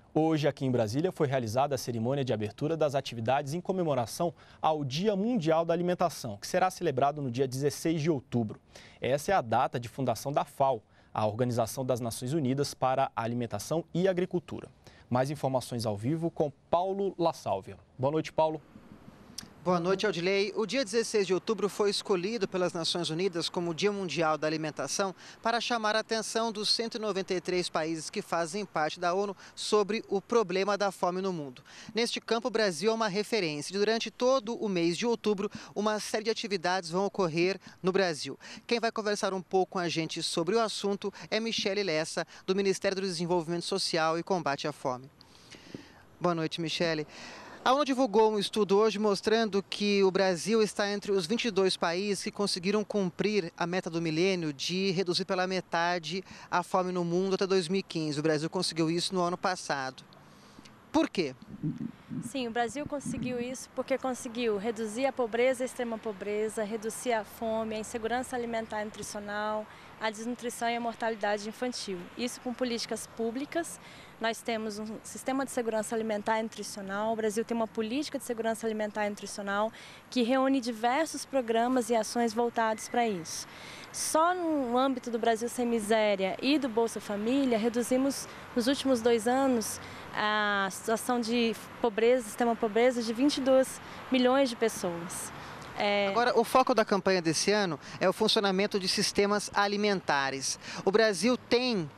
Hoje, aqui em Brasília, foi realizada a cerimônia de abertura das atividades em comemoração ao Dia Mundial da Alimentação, que será celebrado no dia 16 de outubro. Essa é a data de fundação da FAO, a Organização das Nações Unidas para a Alimentação e Agricultura. Mais informações ao vivo com Paulo La Sálvia. Boa noite, Paulo. Boa noite, Aldilei. O dia 16 de outubro foi escolhido pelas Nações Unidas como Dia Mundial da Alimentação para chamar a atenção dos 193 países que fazem parte da ONU sobre o problema da fome no mundo. Neste campo, o Brasil é uma referência. Durante todo o mês de outubro, uma série de atividades vão ocorrer no Brasil. Quem vai conversar um pouco com a gente sobre o assunto é Michele Lessa, do Ministério do Desenvolvimento Social e Combate à Fome. Boa noite, Michele. A ONU divulgou um estudo hoje mostrando que o Brasil está entre os 22 países que conseguiram cumprir a meta do milênio de reduzir pela metade a fome no mundo até 2015. O Brasil conseguiu isso no ano passado. Por quê? Sim, o Brasil conseguiu isso porque conseguiu reduzir a pobreza e a extrema pobreza, reduzir a fome, a insegurança alimentar e nutricional, a desnutrição e a mortalidade infantil. Isso com políticas públicas. Nós temos um sistema de segurança alimentar e nutricional. O Brasil tem uma política de segurança alimentar e nutricional que reúne diversos programas e ações voltados para isso. Só no âmbito do Brasil Sem Miséria e do Bolsa Família, reduzimos nos últimos 2 anos a situação de pobreza, extrema pobreza, de 22 milhões de pessoas. Agora, o foco da campanha desse ano é o funcionamento de sistemas alimentares. O Brasil tem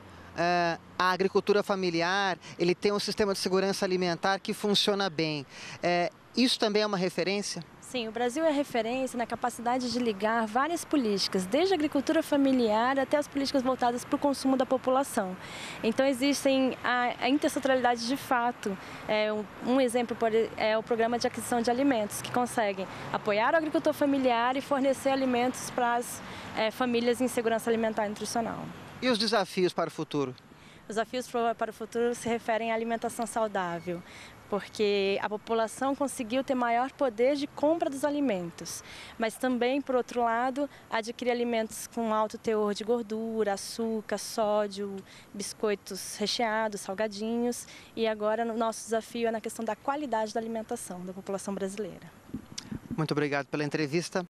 a agricultura familiar, ele tem um sistema de segurança alimentar que funciona bem. Isso também é uma referência? Sim, o Brasil é referência na capacidade de ligar várias políticas, desde a agricultura familiar até as políticas voltadas para o consumo da população. Então existem a intersetorialidade de fato. Um exemplo é o programa de aquisição de alimentos, que conseguem apoiar o agricultor familiar e fornecer alimentos para as famílias em segurança alimentar e nutricional. E os desafios para o futuro? Os desafios para o futuro se referem à alimentação saudável, porque a população conseguiu ter maior poder de compra dos alimentos, mas também, por outro lado, adquirir alimentos com alto teor de gordura, açúcar, sódio, biscoitos recheados, salgadinhos, e agora o nosso desafio é na questão da qualidade da alimentação da população brasileira. Muito obrigado pela entrevista.